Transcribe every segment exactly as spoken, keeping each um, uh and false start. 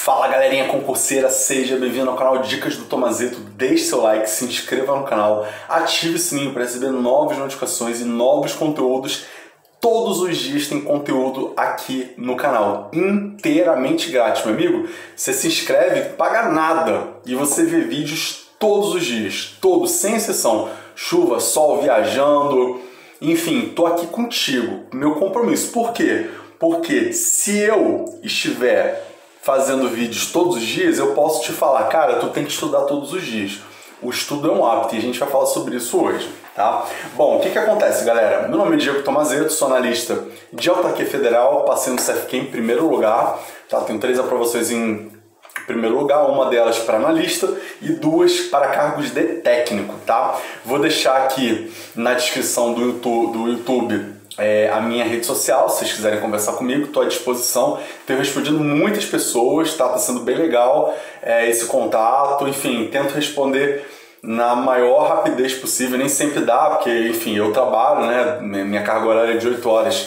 Fala galerinha concurseira, seja bem-vindo ao canal Dicas do Tomazetto. Deixe seu like, se inscreva no canal, ative o sininho para receber novas notificações e novos conteúdos. Todos os dias tem conteúdo aqui no canal, inteiramente grátis, meu amigo. Você se inscreve, paga nada e você vê vídeos todos os dias, todos, sem exceção. Chuva, sol, viajando, enfim, tô aqui contigo, meu compromisso. Por quê? Porque se eu estiver fazendo vídeos todos os dias, eu posso te falar, cara, tu tem que estudar todos os dias. O estudo é um hábito e a gente vai falar sobre isso hoje, tá? Bom, o que que acontece, galera? Meu nome é Diego Tomazetto, sou analista de Autarquia Federal, passei no C F Q em primeiro lugar, tá? Tenho três aprovações em primeiro lugar, uma delas para analista e duas para cargos de técnico, tá? Vou deixar aqui na descrição do YouTube, do YouTube É, a minha rede social, se vocês quiserem conversar comigo, estou à disposição. Tenho respondido muitas pessoas, tá, tá sendo bem legal é, esse contato, enfim, tento responder na maior rapidez possível, nem sempre dá, porque, enfim, eu trabalho, né, minha carga horária é de oito horas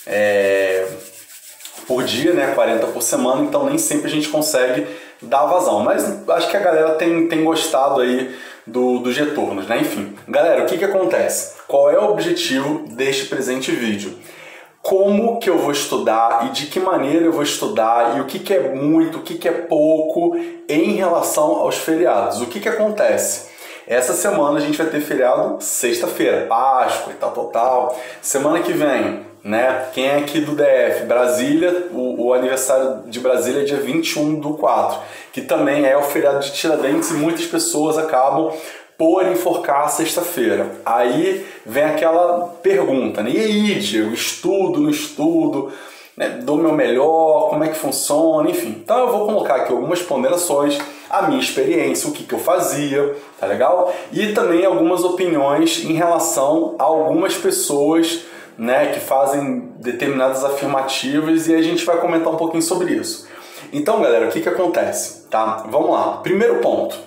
é, por dia, né, quarenta por semana, então nem sempre a gente consegue dar vazão, mas acho que a galera tem, tem gostado aí do, dos retornos, né, enfim. Galera, o que que acontece? Qual é o objetivo deste presente vídeo? Como que eu vou estudar e de que maneira eu vou estudar e o que que é muito, o que que é pouco em relação aos feriados. O que que acontece? Essa semana a gente vai ter feriado sexta-feira, Páscoa e tal, tal, tal. Semana que vem, né? Quem é aqui do D F? Brasília, o, o aniversário de Brasília é dia vinte e um do quatro, que também é o feriado de Tiradentes e muitas pessoas acabam por enforcar sexta-feira. Aí vem aquela pergunta, né? E aí, Diego, estudo, não estudo, né? Dou meu melhor, como é que funciona, enfim. Então eu vou colocar aqui algumas ponderações, a minha experiência, o que, que eu fazia, tá legal? E também algumas opiniões em relação a algumas pessoas, né, que fazem determinadas afirmativas e a gente vai comentar um pouquinho sobre isso. Então, galera, o que, que acontece? Tá? Vamos lá. Primeiro ponto.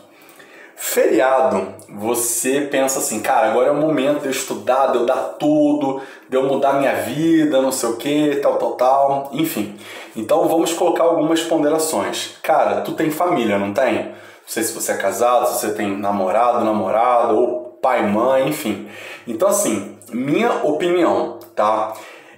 Feriado, você pensa assim, cara, agora é o momento de eu estudar, de eu dar tudo, de eu mudar minha vida, não sei o que, tal, tal, tal, enfim. Então vamos colocar algumas ponderações. Cara, tu tem família, não tem? Não sei se você é casado, se você tem namorado, namorada, ou pai, mãe, enfim. Então assim, minha opinião, tá?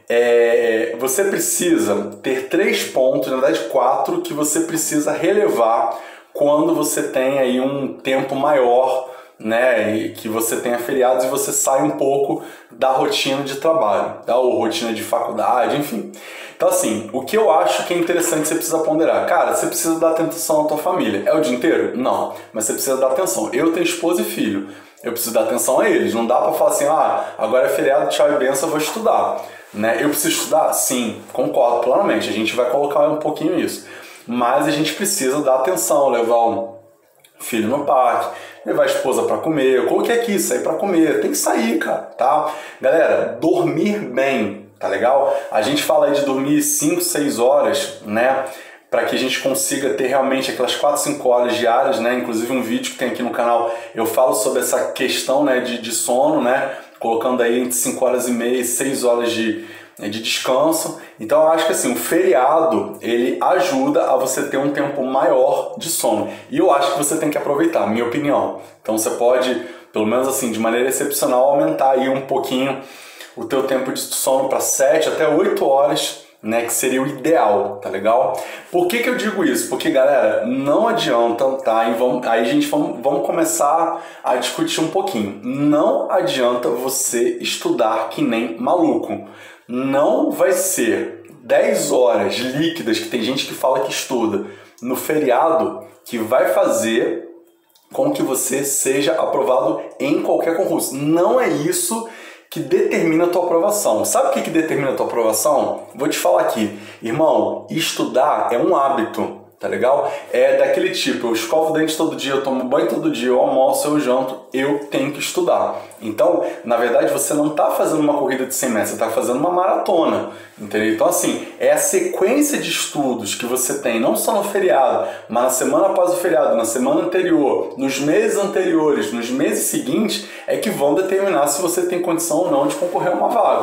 É, você precisa ter três pontos, na verdade quatro, que você precisa relevar quando você tem aí um tempo maior, né, e que você tenha feriados e você sai um pouco da rotina de trabalho, tá? Ou rotina de faculdade, enfim. Então assim, o que eu acho que é interessante você precisa ponderar, cara, você precisa dar atenção à tua família. É o dia inteiro? Não, mas você precisa dar atenção. Eu tenho esposa e filho, eu preciso dar atenção a eles. Não dá pra falar assim, ah, agora é feriado, tchau e benção, eu vou estudar. Né? Eu preciso estudar? Sim, concordo plenamente, a gente vai colocar um pouquinho isso. Mas a gente precisa dar atenção, levar um filho no parque, levar a esposa para comer, eu coloquei aqui, sair para comer, tem que sair, cara, tá? Galera, dormir bem, tá legal? A gente fala aí de dormir cinco, seis horas, né? Para que a gente consiga ter realmente aquelas quatro, cinco horas diárias, né? Inclusive um vídeo que tem aqui no canal, eu falo sobre essa questão, né, de, de sono, né? Colocando aí entre cinco horas e meia e seis horas de de descanso. Então eu acho que assim, o feriado ele ajuda a você ter um tempo maior de sono e eu acho que você tem que aproveitar, minha opinião. Então você pode, pelo menos assim, de maneira excepcional, aumentar aí um pouquinho o teu tempo de sono para sete até oito horas, né, que seria o ideal, tá legal? Por que que eu digo isso? Porque, galera, não adianta, tá? E vamos, aí a gente vamos, vamos começar a discutir um pouquinho. Não adianta você estudar que nem maluco. Não vai ser dez horas líquidas, que tem gente que fala que estuda, no feriado, que vai fazer com que você seja aprovado em qualquer concurso. Não é isso que determina a tua aprovação. Sabe o que que determina a tua aprovação? Vou te falar aqui. Irmão, estudar é um hábito, tá legal? É daquele tipo, eu escovo o dente todo dia, eu tomo banho todo dia, eu almoço, eu janto, eu tenho que estudar. Então, na verdade, você não está fazendo uma corrida de cem metros, você está fazendo uma maratona, entendeu? Então, assim, é a sequência de estudos que você tem, não só no feriado, mas na semana após o feriado, na semana anterior, nos meses anteriores, nos meses seguintes, é que vão determinar se você tem condição ou não de concorrer a uma vaga.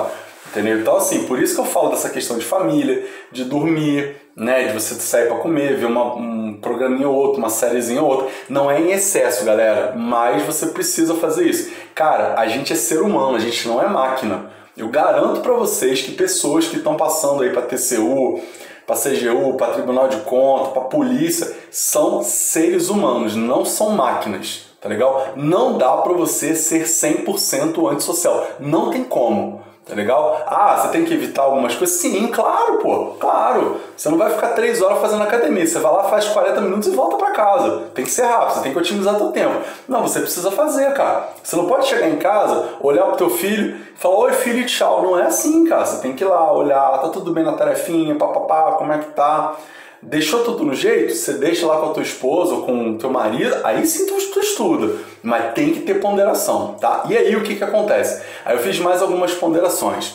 Entendeu? Então, assim, por isso que eu falo dessa questão de família, de dormir, né? De você sair pra comer, ver uma, um programinha ou outro, uma sériezinha ou outra. Não é em excesso, galera, mas você precisa fazer isso. Cara, a gente é ser humano, a gente não é máquina. Eu garanto pra vocês que pessoas que estão passando aí pra T C U, pra C G U, pra Tribunal de Contas, pra polícia, são seres humanos, não são máquinas, tá legal? Não dá pra você ser cem por cento antissocial, não tem como. Tá legal? Ah, você tem que evitar algumas coisas? Sim, claro, pô, claro. Você não vai ficar três horas fazendo academia. Você vai lá, faz quarenta minutos e volta pra casa. Tem que ser rápido, você tem que otimizar seu tempo. Não, você precisa fazer, cara. Você não pode chegar em casa, olhar pro teu filho e falar, oi filho, tchau. Não é assim, cara. Você tem que ir lá, olhar, tá tudo bem na tarefinha, papapá, como é que tá? Deixou tudo no jeito? Você deixa lá com a tua esposa ou com o teu marido, aí sim tu, tu estuda. Mas tem que ter ponderação, tá? E aí o que que acontece? Aí eu fiz mais algumas ponderações.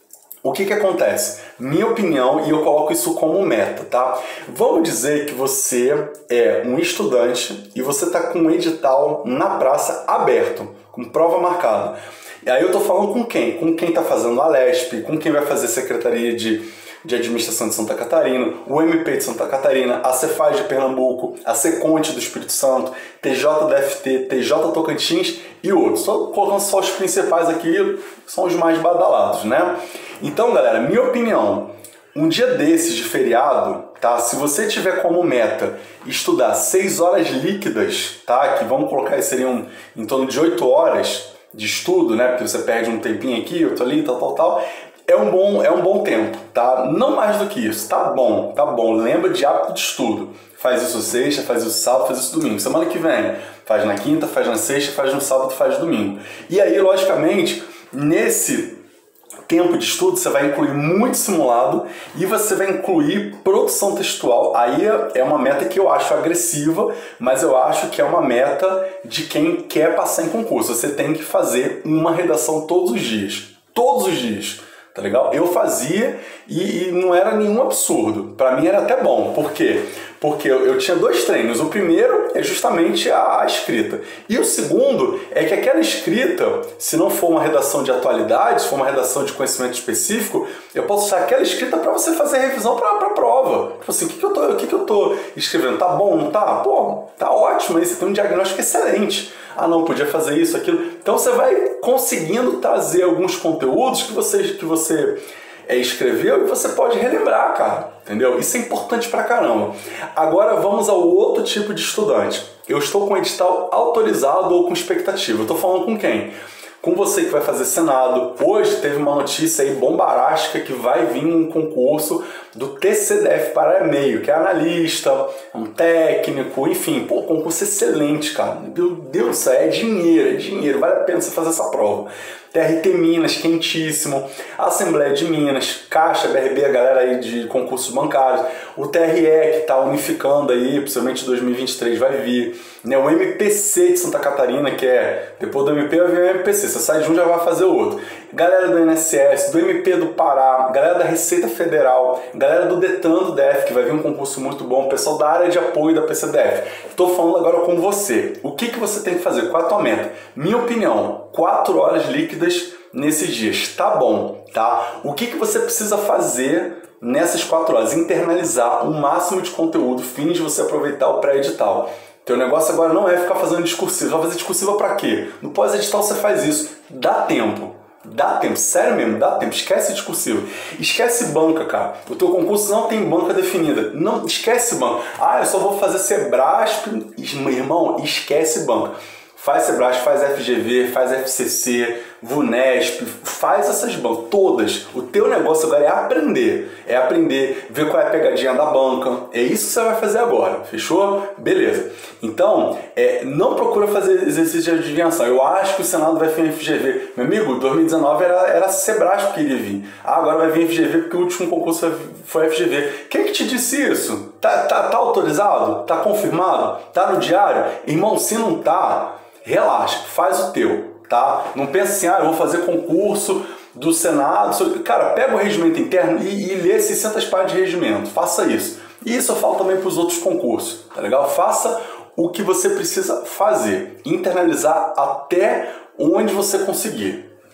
O que que acontece? Minha opinião, e eu coloco isso como meta, tá? Vamos dizer que você é um estudante e você tá com um edital na praça aberto, com prova marcada. E aí eu tô falando com quem? Com quem tá fazendo a Lesp, com quem vai fazer Secretaria de... de Administração de Santa Catarina, o M P de Santa Catarina, a Cefaz de Pernambuco, a Seconte do Espírito Santo, T J da F T, T J Tocantins e outros. Estou colocando só os principais aqui, são os mais badalados, né? Então, galera, minha opinião, um dia desses de feriado, tá? Se você tiver como meta estudar seis horas líquidas, tá? Que vamos colocar aí seriam em torno de oito horas de estudo, né? Porque você perde um tempinho aqui, outro ali, tal, tal, tal. É um, bom, é um bom tempo, tá? Não mais do que isso. Tá bom, tá bom. Lembra de hábito de estudo. Faz isso sexta, faz isso sábado, faz isso domingo. Semana que vem, faz na quinta, faz na sexta, faz no sábado, faz no domingo. E aí, logicamente, nesse tempo de estudo, você vai incluir muito simulado e você vai incluir produção textual. Aí é uma meta que eu acho agressiva, mas eu acho que é uma meta de quem quer passar em concurso. Você tem que fazer uma redação todos os dias. Todos os dias. Tá legal? Eu fazia e, e não era nenhum absurdo. Pra mim era até bom. Por quê? Porque eu, eu tinha dois treinos. O primeiro é justamente a, a escrita. E o segundo é que aquela escrita, se não for uma redação de atualidade, se for uma redação de conhecimento específico, eu posso usar aquela escrita para você fazer revisão para a prova. Tipo assim, o que, que, eu tô, o que, que eu tô escrevendo? Tá bom, não tá? Pô, tá ótimo aí, você tem um diagnóstico excelente. Ah, não, podia fazer isso, aquilo. Então você vai conseguindo trazer alguns conteúdos que você, que você é, escreveu e você pode relembrar, cara. Entendeu? Isso é importante pra caramba. Agora vamos ao outro tipo de estudante. Eu estou com edital autorizado ou com expectativa. Eu tô falando com quem? Com você que vai fazer Senado. Hoje teve uma notícia aí bombarástica que vai vir um concurso do T C D F para e-mail, que é analista, um técnico, enfim, pô, concurso excelente, cara. Meu Deus do céu, é dinheiro, é dinheiro, vale a pena você fazer essa prova. T R T Minas, quentíssimo, Assembleia de Minas, Caixa, B R B, a galera aí de concursos bancários, o T R E que está unificando aí, possivelmente dois mil e vinte e três vai vir, né? O M P C de Santa Catarina, que é, depois do M P vai vir o M P C, você sai de um já vai fazer o outro. Galera do I N S S, do M P do Pará, galera da Receita Federal, galera do Detran do D F, que vai vir um concurso muito bom, pessoal da área de apoio da P C D F. Estou falando agora com você. O que, que você tem que fazer? Qual é a tua meta? Minha opinião, quatro horas líquidas nesses dias. Tá bom, tá? O que, que você precisa fazer nessas quatro horas? Internalizar o máximo de conteúdo, fim de você aproveitar o pré-edital. Teu negócio agora não é ficar fazendo discursiva. Vai fazer discursiva pra quê? No pós-edital você faz isso. Dá tempo. Dá tempo, sério mesmo, dá tempo, esquece discursivo, esquece banca, cara. O teu concurso não tem banca definida, não esquece banca. Ah, eu só vou fazer Sebrasp, meu irmão, esquece banca. Faz Sebrasp, faz F G V, faz F C C, VUNESP, faz essas bancas, todas. O teu negócio agora é aprender, é aprender, ver qual é a pegadinha da banca. É isso que você vai fazer agora, fechou? Beleza. Então, é, não procura fazer exercício de adivinhação. Eu acho que o Senado vai vir em F G V. Meu amigo, dois mil e dezenove era, era Sebrasp que iria vir. Ah, agora vai vir F G V porque o último concurso foi F G V. Quem que te disse isso? Tá, tá, tá autorizado? Tá confirmado? Tá no diário? Irmão, se não tá, relaxa, faz o teu. Tá? Não pensa assim, ah, eu vou fazer concurso do Senado. Cara, pega o regimento interno e, e lê seiscentas páginas de regimento. Faça isso. E isso eu falo também para os outros concursos, tá legal? Faça o que você precisa fazer. Internalizar até onde você conseguir.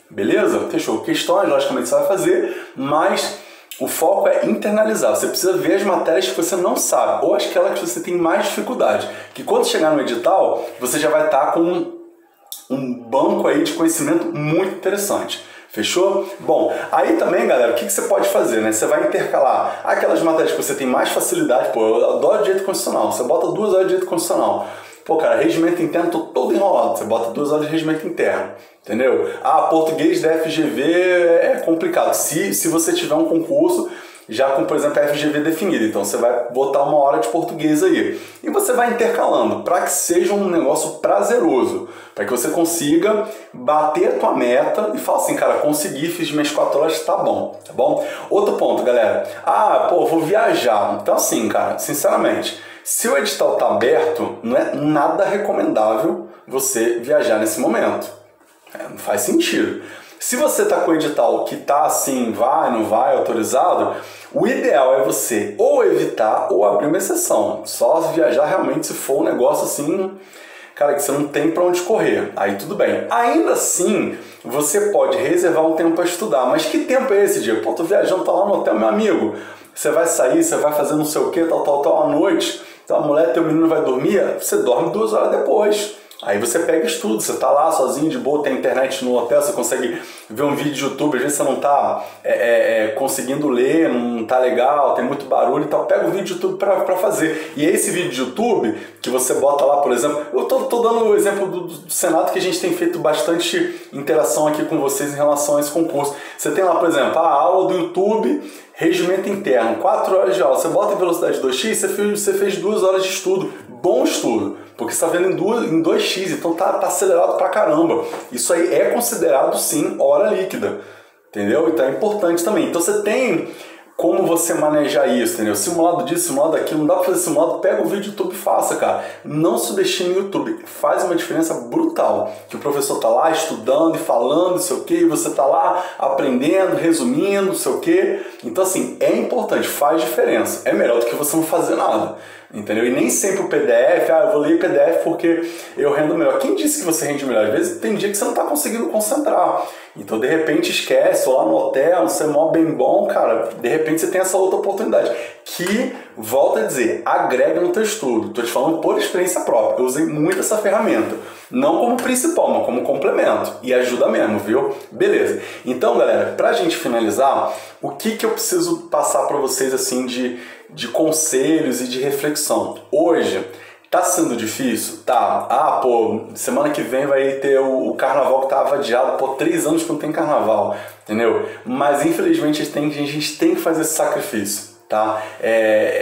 Beleza? Fechou. Questões, logicamente, você vai fazer, mas o foco é internalizar. Você precisa ver as matérias que você não sabe, ou aquelas que você tem mais dificuldade. Que quando chegar no edital, você já vai estar com um, um banco aí de conhecimento muito interessante. Fechou? Bom, aí também, galera, o que, que você pode fazer, né? Você vai intercalar aquelas matérias que você tem mais facilidade. Pô, eu adoro direito constitucional. Você bota duas horas de direito constitucional. Pô, cara, regimento interno, tô todo enrolado. Você bota duas horas de regimento interno. Entendeu? Ah, português da F G V é complicado. Se, se você tiver um concurso já com, por exemplo, a F G V definida, então você vai botar uma hora de português aí. E você vai intercalando para que seja um negócio prazeroso, para que você consiga bater a tua meta e falar assim, cara, consegui, fiz minhas quatro horas, tá bom, tá bom? Outro ponto, galera. Ah, pô, vou viajar. Então assim, cara, sinceramente, se o edital tá aberto, não é nada recomendável você viajar nesse momento. É, não faz sentido. Se você está com o edital que está assim, vai, não vai, autorizado, o ideal é você ou evitar ou abrir uma exceção. Só viajar realmente se for um negócio assim, cara, que você não tem para onde correr. Aí tudo bem. Ainda assim, você pode reservar um tempo para estudar. Mas que tempo é esse, Diego? Pô, tô viajando, tô lá no hotel, meu amigo. Você vai sair, você vai fazer não sei o que, tal, tal, tal, à noite. Então a mulher, teu menino vai dormir, você dorme duas horas depois. Aí você pega estudo, você tá lá sozinho, de boa, tem internet no hotel, você consegue ver um vídeo de YouTube, às vezes você não tá é, é, conseguindo ler, não tá legal, tem muito barulho e tal, pega um vídeo de YouTube pra, pra fazer. E é esse vídeo de YouTube que você bota lá, por exemplo, eu tô, tô dando o exemplo do, do Senado, que a gente tem feito bastante interação aqui com vocês em relação a esse concurso. Você tem lá, por exemplo, a aula do YouTube, regimento interno, quatro horas de aula, você bota em velocidade dois x, você fez, você fez duas horas de estudo, bom estudo, porque você está vendo em, duas, em dois x, então tá, tá acelerado pra caramba. Isso aí é considerado sim hora líquida, entendeu? Então é importante também. Então você tem como você manejar isso, entendeu? Simulado disso, simulado daquilo, não dá pra fazer simulado, pega o vídeo do YouTube e faça, cara. Não subestime o YouTube, faz uma diferença brutal. Que o professor tá lá estudando e falando, não sei o que, e você tá lá aprendendo, resumindo, não sei o que. Então assim, é importante, faz diferença. É melhor do que você não fazer nada. Entendeu? E nem sempre o P D F, ah, eu vou ler P D F porque eu rendo melhor. Quem disse que você rende melhor? Às vezes tem dia que você não está conseguindo concentrar. Então, de repente, esquece, ou lá no hotel, você é mó bem bom, cara, de repente você tem essa outra oportunidade. Que, volta a dizer, agrega no teu estudo. Estou te falando por experiência própria. Eu usei muito essa ferramenta. Não como principal, mas como complemento. E ajuda mesmo, viu? Beleza. Então, galera, pra gente finalizar, o que, que eu preciso passar para vocês, assim, de, de conselhos e de reflexão? Hoje, tá sendo difícil? Tá. Ah, pô, semana que vem vai ter o, o carnaval que tava adiado. Pô, três anos que não tem carnaval, entendeu? Mas, infelizmente, a gente tem, a gente tem que fazer esse sacrifício, tá? É...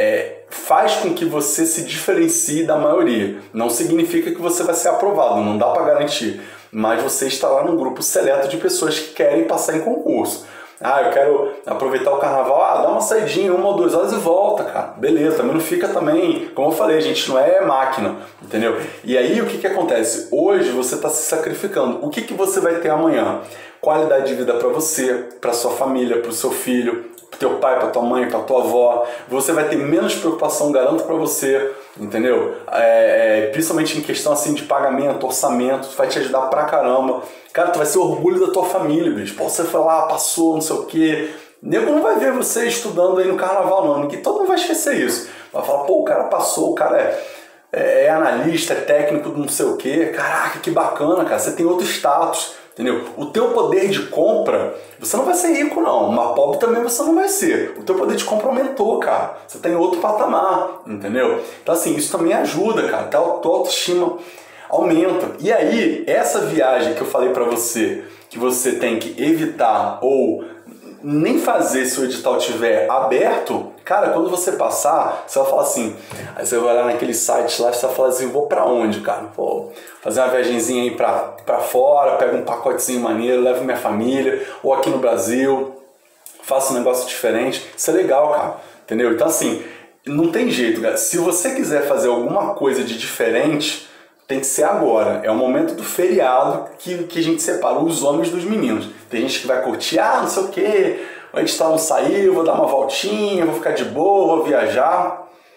é faz com que você se diferencie da maioria. Não significa que você vai ser aprovado, não dá para garantir. Mas você está lá num grupo seleto de pessoas que querem passar em concurso. Ah, eu quero aproveitar o carnaval, ah, dá uma saidinha, uma ou duas horas e volta, cara. Beleza, também não fica também, como eu falei, a gente não é máquina, entendeu? E aí o que que acontece? Hoje você está se sacrificando. O que que você vai ter amanhã? Qualidade de vida para você, para sua família, para o seu filho, para teu pai, para tua mãe, para tua avó. Você vai ter menos preocupação, garanto para você, entendeu? É, é, principalmente em questão assim de pagamento, orçamento, vai te ajudar pra caramba. Cara, tu vai ser orgulho da tua família, bicho. Pô, você foi lá, passou, não sei o quê. Nego não vai ver você estudando aí no carnaval, não. Que todo mundo vai esquecer isso. Vai falar, pô, o cara passou, o cara é, é, é analista, é técnico do não sei o quê. Caraca, que bacana, cara. Você tem outro status. Entendeu? O teu poder de compra, você não vai ser rico não, mas pobre também você não vai ser. O teu poder de compra aumentou, cara. Você tem outro patamar, entendeu? Então assim, isso também ajuda, cara. Até a tua autoestima aumenta. E aí, essa viagem que eu falei pra você, que você tem que evitar ou nem fazer se o edital estiver aberto, cara, quando você passar, você vai falar assim, aí você vai olhar naquele site lá e você vai falar assim, vou pra onde, cara? Pô, fazer uma viagenzinha aí pra, pra fora, pego um pacotezinho maneiro, levo minha família, ou aqui no Brasil, faço um negócio diferente. Isso é legal, cara, entendeu? Então assim, não tem jeito, cara. Se você quiser fazer alguma coisa de diferente, tem que ser agora. É o momento do feriado que, que a gente separa os homens dos meninos. Tem gente que vai curtir, ah, não sei o quê, o edital não saiu, vou dar uma voltinha, vou ficar de boa, vou viajar.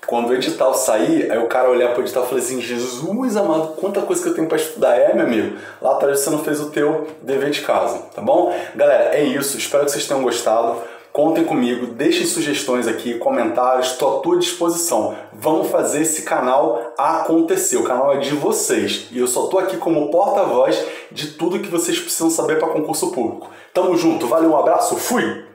Quando o edital sair, aí o cara olhar pro edital e falar assim, Jesus amado, quanta coisa que eu tenho pra estudar. É, meu amigo, lá atrás você não fez o teu dever de casa, tá bom? Galera, é isso, espero que vocês tenham gostado. Contem comigo, deixem sugestões aqui, comentários, estou à tua disposição. Vamos fazer esse canal acontecer, o canal é de vocês. E eu só estou aqui como porta-voz de tudo que vocês precisam saber para concurso público. Tamo junto, valeu, um abraço, fui!